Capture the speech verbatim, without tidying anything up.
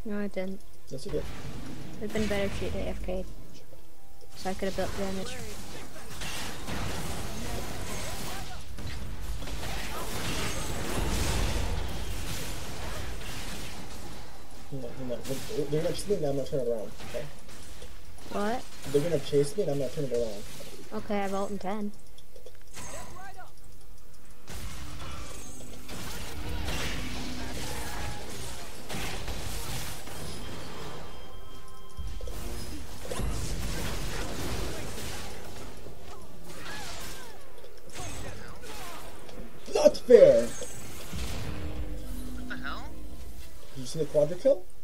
No, I didn't. Yes, you did. It'd been better if you'd A F K'd. So I could have built damage. No, no, they're gonna chase me and I'm gonna turn it around, okay? What? They're gonna chase me and I'm gonna turn it around. Okay, I vault in ten. Not fair! What the hell? Did you see the quadra kill?